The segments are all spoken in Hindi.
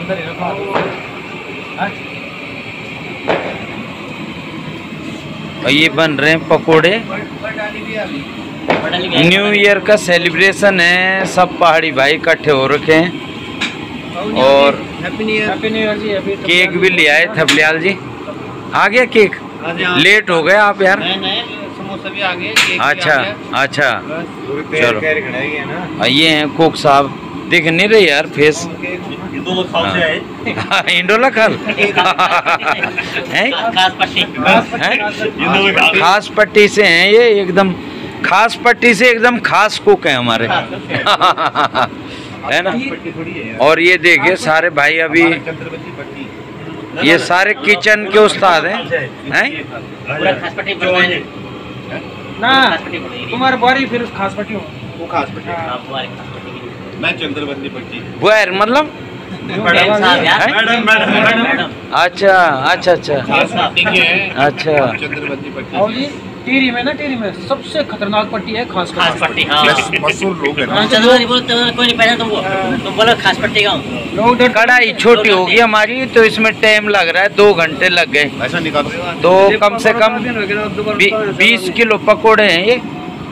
और ये बन रहे हैं पकोड़े। न्यू ईयर का सेलिब्रेशन है, सब पहाड़ी भाई इकट्ठे हो रखे हैं और हैप्पी न्यू ईयर जी। अभी केक भी ले आए थपलियाल जी। आ गया केक? लेट हो गए आप यार। समोसा भी आ गए। अच्छा अच्छा चलो। ये हैं कोक साहब, दिख नहीं रहे यार फेस। इंडोला खाल खास पट्टी से हैं ये, एकदम खास पट्टी से एकदम खास कुक है हमारे है ना। और ये देखिए सारे भाई अभी ये सारे किचन के उस्ताद हैं ना तुम्हारे बारी फिर खास पट्टी हो। वो खास पट्टी मैं चंद्रबंदी पट्टी बुआर मतलब अच्छा अच्छा अच्छा अच्छा। चंद्रबंदी पट्टी और जी टीरी में ना, टीरी में सबसे खतरनाक पट्टी है खास पट्टी। मशहूर लोग हैं ना। चंद्रबंदी बोलते हैं, कोई नहीं पहले तुम बोलो खास पट्टी का। लोग कढ़ाई छोटी होगी हमारी तो इसमें टाइम लग रहा है, 2 घंटे लग गए। ऐसा निकालो तो कम से कम 20 किलो पकोड़े हैं ये।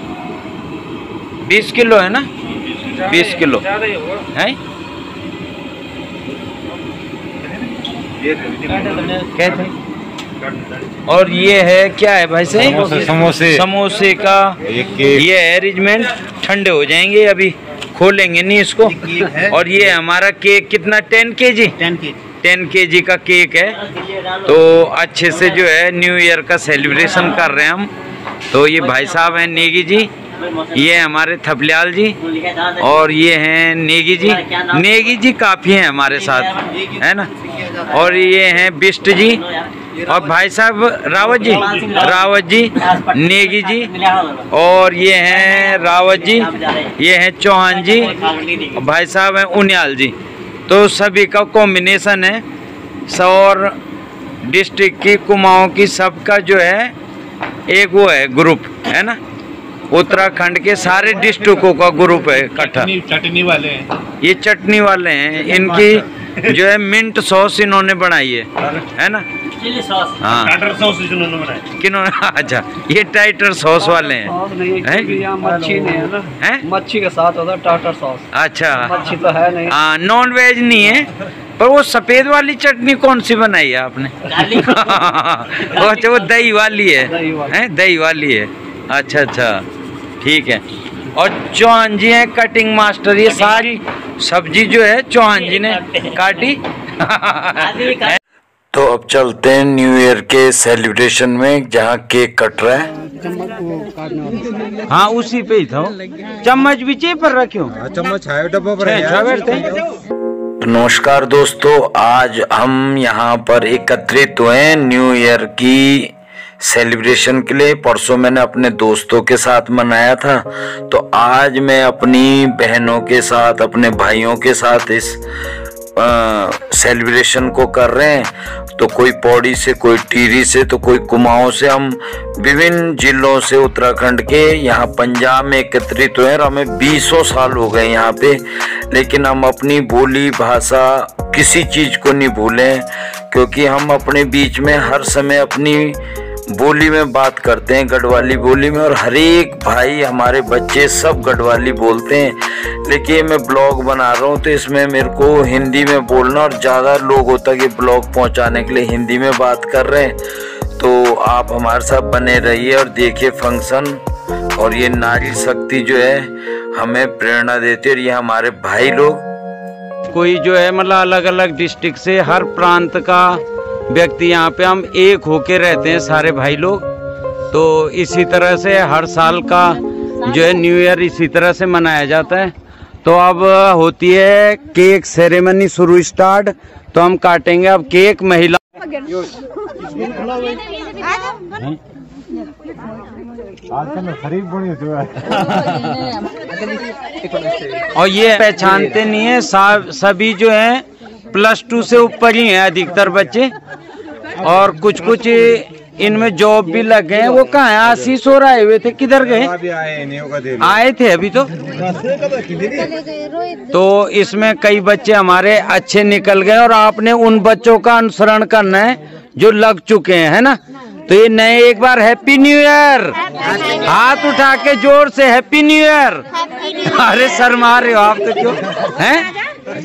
20 किलो है ना, 20 किलो है। कहते और ये है क्या है भाई से? समोसे का ये अरेंजमेंट। ठंडे हो जाएंगे अभी, खोलेंगे नहीं इसको। और ये हमारा केक कितना 10 kg 10 kg का केक है। तो अच्छे से जो है न्यू ईयर का सेलिब्रेशन कर रहे हैं हम। तो ये भाई साहब हैं नेगी जी, ये हमारे थपलियाल जी और ये हैं नेगी जी। नेगी जी काफ़ी हैं हमारे साथ है ना। और ये हैं बिष्ट जी और भाई साहब रावत जी नेगी जी। और ये हैं रावत जी, ये हैं चौहान जी और भाई साहब हैं उनियाल जी। तो सभी का कॉम्बिनेशन है। सौर डिस्ट्रिक्ट की कुमाऊं की सबका जो है एक वो है ग्रुप है ना। उत्तराखंड के सारे डिस्ट्रिक्टों का ग्रुप है इकट्ठा। चटनी वाले हैं ये, चटनी वाले हैं। इनकी जो है मिंट सॉस इन्होंने बनाई है ना। चिली सॉस, हाँ टाटर सॉस इन्होंने बनाई। किन्होंने? अच्छा ये टाइटर सॉस वाले हैं। मच्छी नहीं है ना, हैं? मच्छी के साथ होता है टाटर सॉस। अच्छा मच्छी तो है नहीं। हाँ नॉन वेज नहीं है। पर वो सफेद वाली चटनी कौन सी बनाई है आपने? अच्छा वो दही वाली है, दही वाली है। अच्छा अच्छा ठीक है। और चौहान जी हैं कटिंग मास्टर। ये सारी सब्जी जो है चौहान जी ने काटी। तो अब चलते हैं न्यू ईयर के सेलिब्रेशन में जहाँ केक कट रहा है। हाँ उसी पे ही था। चम्मच भी चे पर रखियो। चम्मच है डब्बा पर। नमस्कार दोस्तों, आज हम यहाँ पर एकत्रित हुए न्यू ईयर की सेलिब्रेशन के लिए। परसों मैंने अपने दोस्तों के साथ मनाया था, तो आज मैं अपनी बहनों के साथ, अपने भाइयों के साथ इस सेलिब्रेशन को कर रहे हैं। तो कोई पौड़ी से, कोई टिहरी से, तो कोई कुमाऊं से। हम विभिन्न जिलों से उत्तराखंड के यहाँ पंजाब में एकत्रित हुए और हमें 20 साल हो गए यहाँ पे। लेकिन हम अपनी बोली भाषा किसी चीज़ को नहीं भूलें, क्योंकि हम अपने बीच में हर समय अपनी बोली में बात करते हैं, गढ़वाली बोली में। और हर एक भाई, हमारे बच्चे सब गढ़वाली बोलते हैं। लेकिन मैं ब्लॉग बना रहा हूँ तो इसमें मेरे को हिंदी में बोलना, और ज़्यादा लोग होता कि ब्लॉग पहुँचाने के लिए हिंदी में बात कर रहे हैं। तो आप हमारे साथ बने रहिए और देखिए फंक्शन। और ये नारी शक्ति जो है हमें प्रेरणा देती है। और ये हमारे भाई लोग, कोई जो है मतलब अलग अलग डिस्ट्रिक्ट से, हर प्रांत का व्यक्ति यहाँ पे हम एक होके रहते हैं सारे भाई लोग। तो इसी तरह से हर साल का जो है न्यू ईयर इसी तरह से मनाया जाता है। तो अब होती है केक सेरेमनी शुरू स्टार्ट। तो हम काटेंगे अब केक। महिला और ये पहचानते नहीं है, सभी जो है +2 से ऊपर ही हैं अधिकतर बच्चे। और कुछ इनमें जॉब भी लग गए। वो कहाँ है? आशीष और आए हुए थे, किधर गए? आए थे अभी तो इसमें कई बच्चे हमारे अच्छे निकल गए और आपने उन बच्चों का अनुसरण करना है जो लग चुके हैं, है ना। तो ये नए एक बार हैप्पी न्यू ईयर, हाथ उठा के जोर से हैप्पी न्यू ईयर। अरे शर्मा रहे हो आप तो क्यों हैं?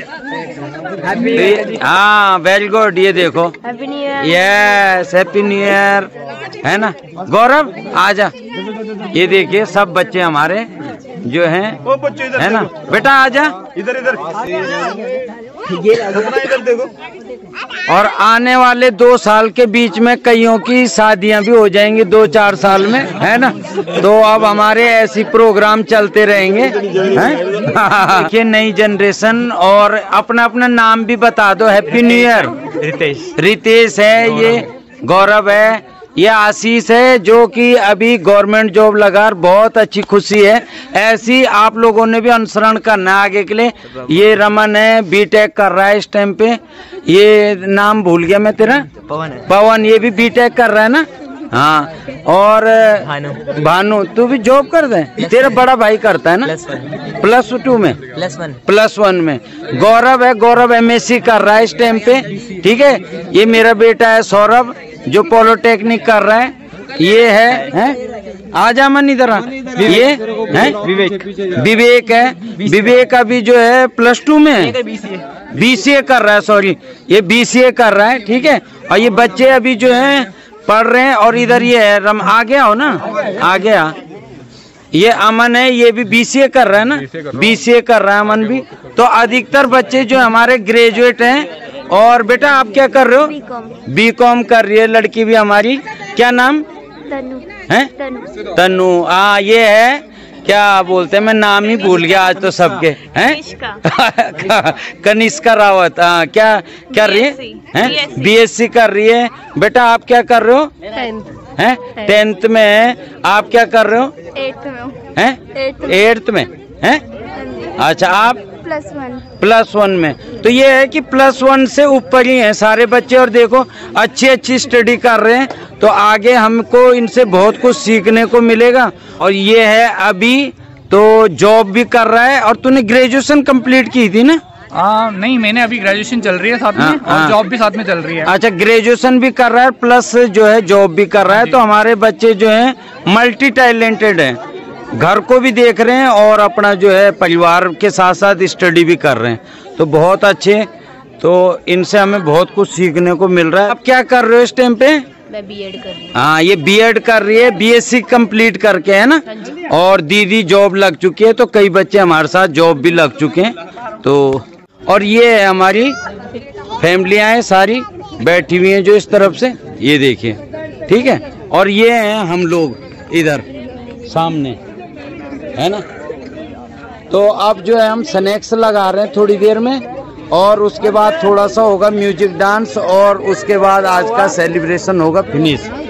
हाँ वेरी गुड, ये देखो यस हैप्पी न्यू ईयर, है ना। गौरव आजा, ये देखिए सब बच्चे हमारे जो हैं, है ना। बेटा आजा इधर इधर देखो। और आने वाले 2 साल के बीच में कईयों की शादियां भी हो जाएंगी 2-4 साल में, है ना। तो अब हमारे ऐसी प्रोग्राम चलते रहेंगे, हैं। ये नई जनरेशन और अपना अपना नाम भी बता दो। Happy new year. रितेश है, ये गौरव है, ये आशीष है जो कि अभी गवर्नमेंट जॉब लगा, बहुत अच्छी खुशी है। ऐसी आप लोगों ने भी अनुसरण करना है आगे के लिए। ये रमन है, बीटेक कर रहा है इस टाइम पे। ये नाम भूल गया मैं तेरा, पवन, ये भी बीटेक कर रहा है ना। हाँ, और भानु तू भी जॉब कर दे। तेरा बड़ा भाई करता है ना, +2 में, +1 में। गौरव है, गौरव MSc कर रहा है इस टाइम पे, ठीक है। ये मेरा बेटा है सौरभ जो पॉलिटेक्निक कर रहा है। ये है आजा मन इधर, ये है विवेक है। विवेक अभी जो है +2 में BCA कर रहा है, सॉरी ये BCA कर रहा है, ठीक है। और ये बच्चे अभी जो हैं पढ़ रहे हैं। और इधर ये है रम, आ गया हो ना, आ गया। ये अमन है, ये भी BCA कर रहा है ना, BCA कर रहा है अमन भी। तो अधिकतर बच्चे जो हमारे ग्रेजुएट हैं। और बेटा आप क्या कर रहे हो? B.Com कर रही है लड़की भी हमारी। क्या नाम है? तनु। हाँ ये है, क्या बोलते हैं, मैं नाम ही भूल गया आज तो सबके, हैं। कनिष्का रावत। हाँ क्या कर रही है? BSc कर रही है। बेटा आप क्या कर रहे हो? 10th में है। आप क्या कर रहे हो? 8th में हैं। अच्छा आप +1 में। तो ये है कि +1 से ऊपर ही हैं सारे बच्चे। और देखो अच्छी स्टडी कर रहे हैं, तो आगे हमको इनसे बहुत कुछ सीखने को मिलेगा। और ये है अभी तो जॉब भी कर रहा है। और तूने ग्रेजुएशन कंप्लीट की थी ना? नहीं, मैंने अभी ग्रेजुएशन चल रही है साथ में, और जॉब भी साथ में चल रही है। अच्छा, ग्रेजुएशन भी कर रहा है प्लस जो है जॉब भी कर रहा है। तो हमारे बच्चे जो हैं मल्टी टैलेंटेड हैं, घर को भी देख रहे हैं और अपना जो है परिवार के साथ साथ स्टडी भी कर रहे हैं। तो बहुत अच्छे, तो इनसे हमें बहुत कुछ सीखने को मिल रहा है। आप क्या कर रहे हो इस टाइम पे? मैं B.Ed कर रही हूँ। हाँ ये B.Ed कर रही है, BSc कंप्लीट करके, है ना। और दीदी जॉब लग चुकी है, तो कई बच्चे हमारे साथ जॉब भी लग चुके हैं। तो और ये है हमारी फैमिलियाँ हैं सारी बैठी हुई हैं जो इस तरफ से, ये देखिए, ठीक है। और ये हैं हम लोग इधर सामने, है ना। तो अब जो है हम स्नैक्स लगा रहे हैं थोड़ी देर में, और उसके बाद थोड़ा सा होगा म्यूजिक डांस, और उसके बाद आज का सेलिब्रेशन होगा फिनिश।